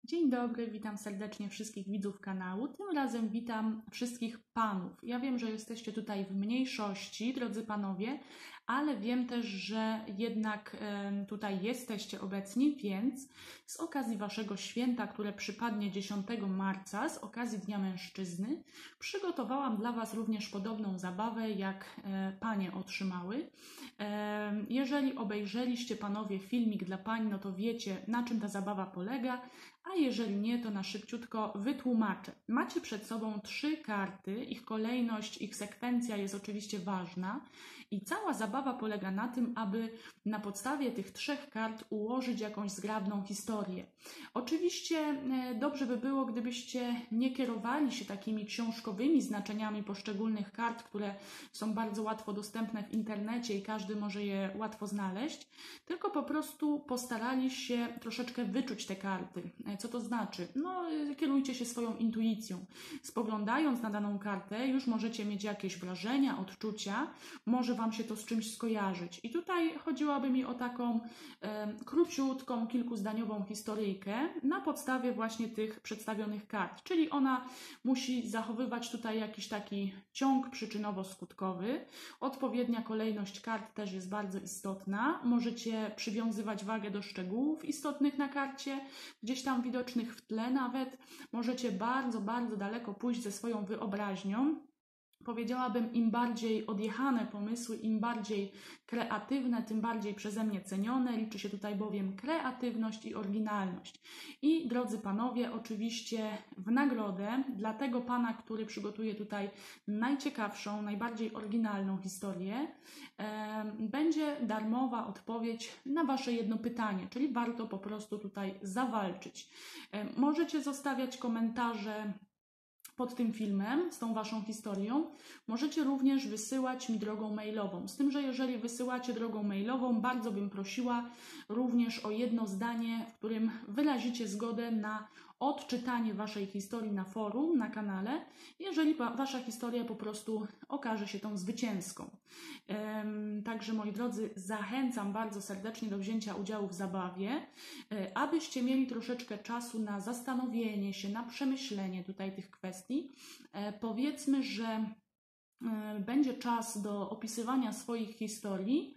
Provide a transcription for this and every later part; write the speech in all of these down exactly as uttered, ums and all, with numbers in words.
Dzień dobry, witam serdecznie wszystkich widzów kanału. Tym razem witam wszystkich panów. Ja wiem, że jesteście tutaj w mniejszości, drodzy panowie, ale wiem też, że jednak tutaj jesteście obecni, więc z okazji waszego święta, które przypadnie dziesiątego marca, z okazji Dnia Mężczyzny, przygotowałam dla was również podobną zabawę, jak panie otrzymały. Jeżeli obejrzeliście panowie filmik dla pań, no to wiecie, na czym ta zabawa polega, a jeżeli nie, to na szybciutko wytłumaczę. Macie przed sobą trzy karty, ich kolejność, ich sekwencja jest oczywiście ważna i cała zabawa polega na tym, aby na podstawie tych trzech kart ułożyć jakąś zgrabną historię. Oczywiście dobrze by było, gdybyście nie kierowali się takimi książkowymi znaczeniami poszczególnych kart, które są bardzo łatwo dostępne w internecie i każdy może je łatwo znaleźć, tylko po prostu postarali się troszeczkę wyczuć te karty. Co to znaczy? No, kierujcie się swoją intuicją. Spoglądając na daną kartę, już możecie mieć jakieś wrażenia, odczucia, może wam się to z czymś skojarzyć. I tutaj chodziłoby mi o taką e, króciutką, kilkuzdaniową historyjkę na podstawie właśnie tych przedstawionych kart. Czyli ona musi zachowywać tutaj jakiś taki ciąg przyczynowo-skutkowy. Odpowiednia kolejność kart też jest bardzo istotna. Możecie przywiązywać wagę do szczegółów istotnych na karcie, gdzieś tam widocznych w tle nawet. Możecie bardzo, bardzo daleko pójść ze swoją wyobraźnią. Powiedziałabym, im bardziej odjechane pomysły, im bardziej kreatywne, tym bardziej przeze mnie cenione. Liczy się tutaj bowiem kreatywność i oryginalność. I drodzy panowie, oczywiście w nagrodę dla tego pana, który przygotuje tutaj najciekawszą, najbardziej oryginalną historię, e, będzie darmowa odpowiedź na wasze jedno pytanie, czyli warto po prostu tutaj zawalczyć. E, możecie zostawiać komentarze pod tym filmem, z tą waszą historią. Możecie również wysyłać mi drogą mailową. Z tym, że jeżeli wysyłacie drogą mailową, bardzo bym prosiła również o jedno zdanie, w którym wyrazicie zgodę na odczytanie waszej historii na forum, na kanale, jeżeli wasza historia po prostu okaże się tą zwycięską. Także moi drodzy, zachęcam bardzo serdecznie do wzięcia udziału w zabawie, abyście mieli troszeczkę czasu na zastanowienie się, na przemyślenie tutaj tych kwestii. Powiedzmy, że będzie czas do opisywania swoich historii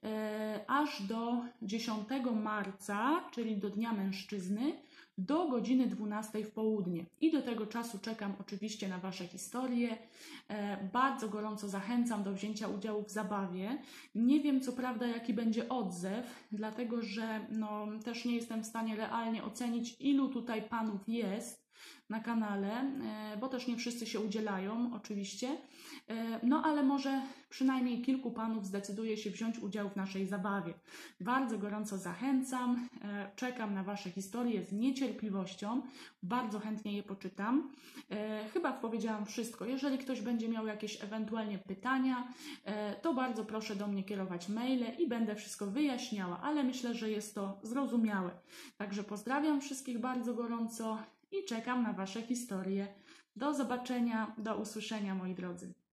aż do dziesiątego marca, czyli do Dnia Mężczyzny, do godziny dwunastej w południe. I do tego czasu czekam oczywiście na wasze historie. E, bardzo gorąco zachęcam do wzięcia udziału w zabawie. Nie wiem co prawda jaki będzie odzew, dlatego że no, też nie jestem w stanie realnie ocenić, ilu tutaj panów jest na kanale, e, bo też nie wszyscy się udzielają oczywiście. E, no ale może przynajmniej kilku panów zdecyduje się wziąć udział w naszej zabawie. Bardzo gorąco zachęcam. E, czekam na wasze historie z niecierpliwością. Bardzo chętnie je poczytam. E, chyba powiedziałam wszystko. Jeżeli ktoś będzie miał jakieś ewentualnie pytania, e, to bardzo proszę do mnie kierować maile i będę wszystko wyjaśniała, ale myślę, że jest to zrozumiałe. Także pozdrawiam wszystkich bardzo gorąco i czekam na wasze historie. Do zobaczenia, do usłyszenia moi drodzy.